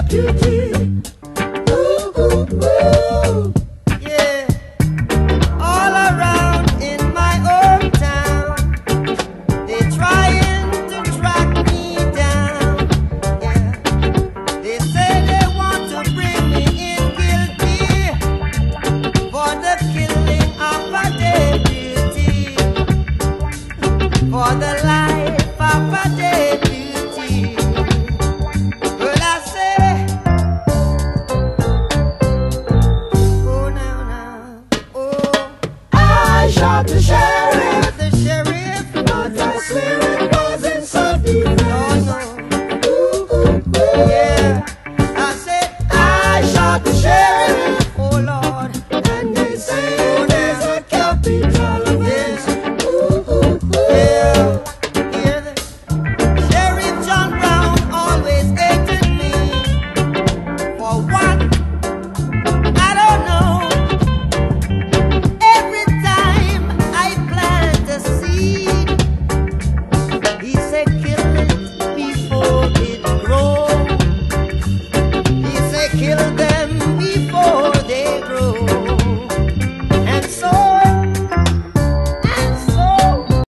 deputy. Ooh, ooh, ooh. Yeah, all around in my hometown, they trying to track me down. Yeah, they say they want to bring me in guilty for the killing of a deputy, for the life of a deputy. Well, I say, oh now, oh, I shot the sheriff, the sheriff, but I swear it was in self-defense. oh no, Ooh, ooh, ooh. yeah.